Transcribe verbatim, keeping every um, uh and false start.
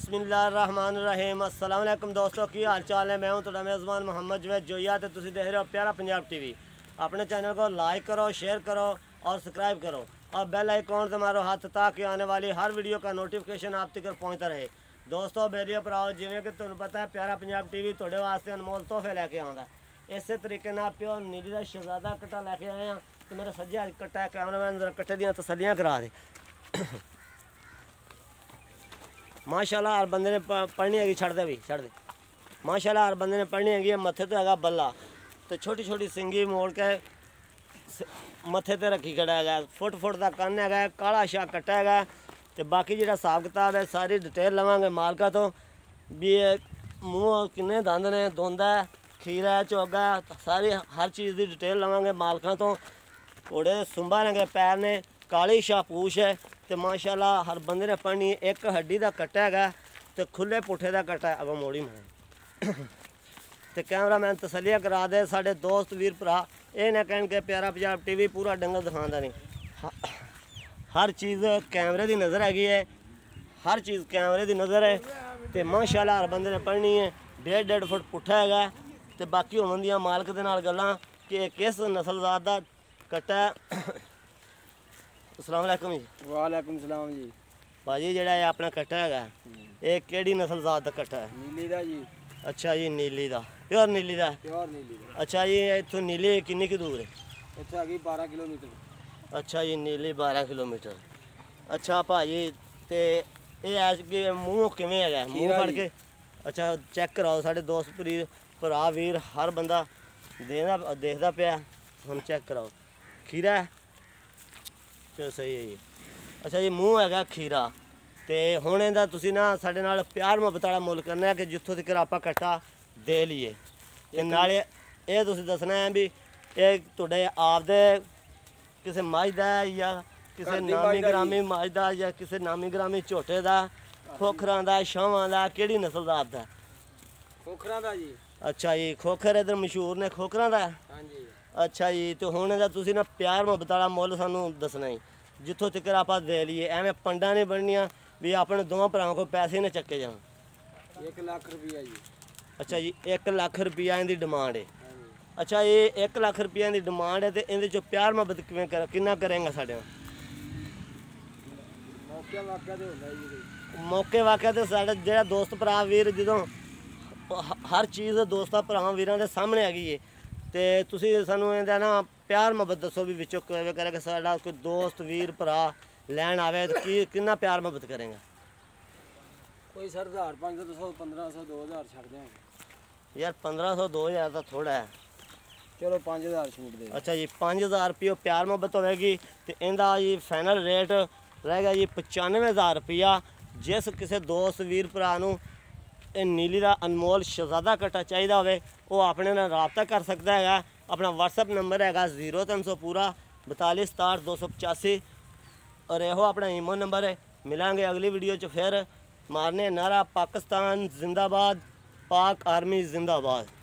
बिस्मिल्लाहिर्रहमानिर्रहीम। अस्सलाम वालेकुम दोस्तों, की हाल चाल है। मैं हूं तुहाडा मेज़बान मोहम्मद जवेद जोया ते तुसीं देख रहे हो प्यारा पंजाब टीवी। अपने चैनल को लाइक करो, शेयर करो और सब्सक्राइब करो और बेल आइकॉन से मारो हाथ ताकि आने वाली हर वीडियो का नोटिफिकेशन आप तक पहुँचता रहे। दोस्तों मेरे भराओ, जिवें कि तुहानूं पता है प्यारा पंजाब टीवी तुहाडे वास्ते अनमोल तोहफे लैके आउंदा। इस तरीके नाल प्योर नीली दा शहजादा कट्टा लैके आए हैं। तो मेरा सज्जा कट्टा है, कैमरामैन जरा कट्टे दियां तसल्लियां करा दे। माशाल्लाह हर बंदे ने पढ़नी हैगी, छड़ दे भी छड़ दे। माशाल्लाह हर बंदे ने पढ़नी हैगी। मत्थे तो हैगा बल्ला, तो छोटी छोटी सिंगी मोड़ के मत्थे ते रखी खड़ा है। फुट फुट का कन्न है, काला शाह कट्टा है। तो बाकी जो हिसाब किताब है सारी डिटेल लवांगे मालका तो भी। मूँह किन्ने दंद ने, धुंदा है, खीरा है, चोगा है, सारी हर चीज़ की डिटेल लवांगे मालका तो। घोड़े सुंबा रंगे पैर ने, काली शाह पूछ है। तो माशाल्लाह हर बंदे ने पढ़नी। एक हड्डी का कट्टा है तो खुले पुठे का कट्टा है। अगो मोड़ी मैं तो कैमरा मैन तसलिया करा दे। साढ़े दोस्त वीर भरा ये ना कह के प्यारा पंजाब टीवी पूरा डंगल दिखाता नहीं। हर चीज़ कैमरे की नज़र हैगी है, हर चीज़ कैमरे की नज़र है। तो माशाल्लाह हर बंदे ने पढ़नी है। डेढ़ डेढ़ फुट पुठा है। तो बाकी होंदियां मालक दे नाल गल्लां कि किस नस्लजात दा कट्टा है। अस्सलाम वालेकुम जी। वालेकुम सलाम जी। भाजी जेड़ा ये अपना कट्टा है ये केड़ी नस्ल जात दा कट्टा है? नीली दा जी। अच्छा जी, नीली दा, प्योर नीली दा। प्योर नीली दा। अच्छा जी, इत्थों नीली किन्नी की दूर है? इत्थे हैगी बारह किलोमीटर। अच्छा जी, नीली बारह किलोमीटर। अच्छा भाजी ते ये ऐस कि मूँह किवें हैगा? मूँह फड़ के अच्छा चेक कराओ। साढ़े दोस्त भरी भरा वीर हर बंदा देना देखदा पिया। हम चेक कराओ। खीरा है? चलो सही है जी। अच्छा जी, मूँह हैगा खीरा। तो हुण इहदा तुसीं ना साडे नाल प्यार मुहब्बत वाला मुल करना है कि जित्थों तक आपां कट्टा दे लीए। ते नाले ये तुसीं दसना है भी ये तुहाडे आपदे किसी मझ दा या किसी नामी ग्रामी मझ दा या किसी नामी ग्रामी झोटे दा, खोखरां दा, छावां दा, केड़ी नस्ल दा आपदा? खोखरां दा जी। अच्छा जी, खोखर इधर मशहूर ने खोखरां दा। हां जी। अच्छा जी, तो हुण इहदा तुसीं ना प्यार मुहब्बत वाला मुल सानूं दसना ही जित्थों तक आपां दे लीए। एवें पंडा नहीं बननियां भी अपने दोवां भरावां को पैसे ना चक्के जान। एक लाख रुपया जी। अच्छा जी, एक लाख रुपया इहदी डिमांड है। अच्छा ये एक लाख रुपया इहदी डिमांड है। तो इहदे चों प्यार मुहब्बत किवें कर किन्ना करेंगा साडे नाल? मौके वाक़या ते हुंदा जी। मौके वाक़या ते साडा जेह्ड़ा दोस्त भरा वीर जदों हर चीज़ दोस्तां भरावां वीरां दे सामने हैगी है। तो तुसीं सानूं इहदा ना प्यार मुहब्बत दसो भी विचों किवें करे कि साडा कोई दोस्त वीर भरा लैन आवे तो की किन्ना प्यार मुहब्बत करेंगा? कोई सर हज़ार पाँच सौ पंद्रह सौ दो हज़ार छड़ देंगे यार। पंद्रह सौ दो हज़ार तो थोड़ा है। चलो पाँच हज़ार छूट दे। अच्छा जी, पाँच हज़ार रुपये प्यार मुहब्बत होगी। तो इनका जी फाइनल रेट रहेगा जी पचानवे हज़ार रुपया। जिस किसी दोस्त वीर भरा नूं नीली का अनमोल शहजादा कट्टा चाहिए होवे वो अपने नाल राबता कर सकता है। अपना व्हाट्सअप नंबर है जीरो तीन सौ पूरा बताली सताहठ दो सौ पचासी और यो अपना ईमो नंबर है। मिलांगे अगली वीडियो च फिर। मारने नारा पाकिस्तान जिंदाबाद, पाक आर्मी जिंदाबाद।